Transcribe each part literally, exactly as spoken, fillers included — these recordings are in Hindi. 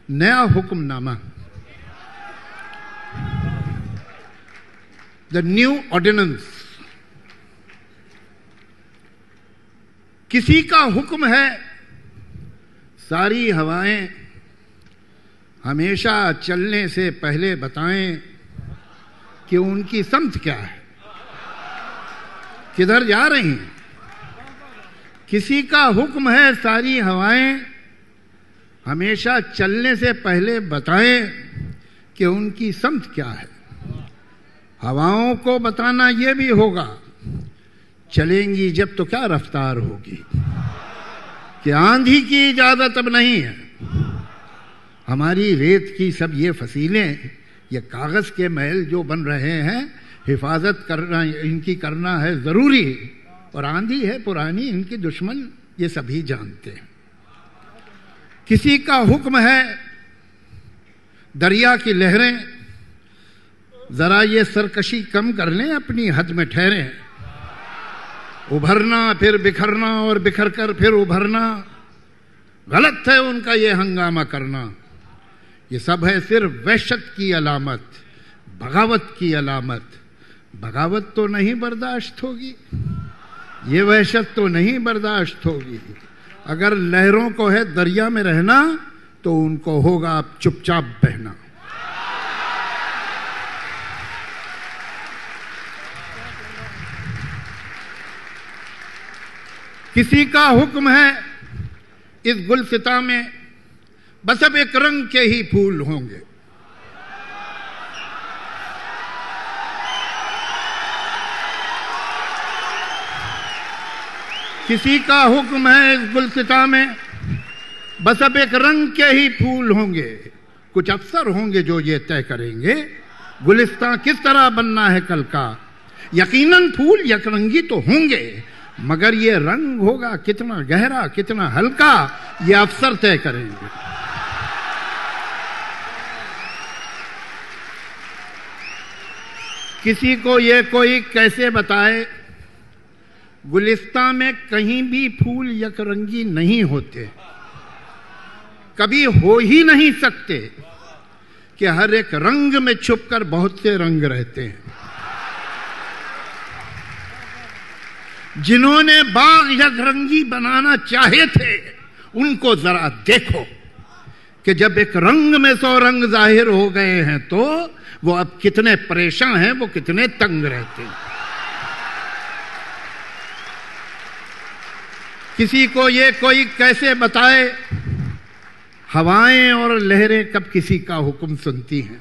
नया हुक्मनामा, द न्यू ऑर्डिनेंस। किसी का हुक्म है सारी हवाएं हमेशा चलने से पहले बताएं कि उनकी समझ क्या है, किधर जा रही हैं। किसी का हुक्म है सारी हवाएं हमेशा चलने से पहले बताएं कि उनकी समझ क्या है। हवाओं को बताना यह भी होगा, चलेंगी जब तो क्या रफ्तार होगी, कि आंधी की इजाजत अब नहीं है। हमारी रेत की सब ये फसीलें, ये कागज के महल जो बन रहे हैं, हिफाजत करना इनकी करना है जरूरी। और आंधी है पुरानी, इनके दुश्मन ये सभी जानते हैं। किसी का हुक्म है दरिया की लहरें जरा ये सरकशी कम कर लें, अपनी हद में ठहरें। उभरना फिर बिखरना और बिखर कर फिर उभरना, गलत है उनका ये हंगामा करना। ये सब है सिर्फ वहशत की अलामत, बगावत की अलामत। बगावत तो नहीं बर्दाश्त होगी, ये वहशत तो नहीं बर्दाश्त होगी। अगर लहरों को है दरिया में रहना तो उनको होगा अब चुपचाप बहना। किसी का हुक्म है इस गुलसिता में बस अब एक रंग के ही फूल होंगे। किसी का हुक्म है इस गुलसिता में बस अब एक रंग के ही फूल होंगे। कुछ अफसर होंगे जो ये तय करेंगे गुलिस्तां किस तरह बनना है कल का। यकीनन फूल यकरंगी तो होंगे, मगर ये रंग होगा कितना गहरा कितना हल्का, ये अफसर तय करेंगे। किसी को ये कोई कैसे बताए गुलिस्तां में कहीं भी फूल यकरंगी नहीं होते, कभी हो ही नहीं सकते, कि हर एक रंग में छुपकर बहुत से रंग रहते हैं। जिन्होंने बाग यकरंगी बनाना चाहे थे उनको जरा देखो कि जब एक रंग में सौ रंग जाहिर हो गए हैं तो वो अब कितने परेशान हैं, वो कितने तंग रहते हैं। किसी को ये कोई कैसे बताए हवाएं और लहरें कब किसी का हुक्म सुनती हैं।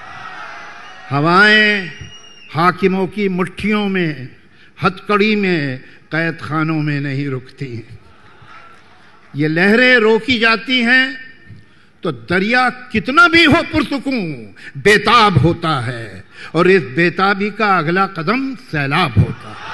हवाएं हाकिमों की मुट्ठियों में, हथकड़ी में, कैद खानों में नहीं रुकती हैं। ये लहरें रोकी जाती हैं तो दरिया कितना भी हो पुरसुकून बेताब होता है, और इस बेताबी का अगला कदम सैलाब होता है।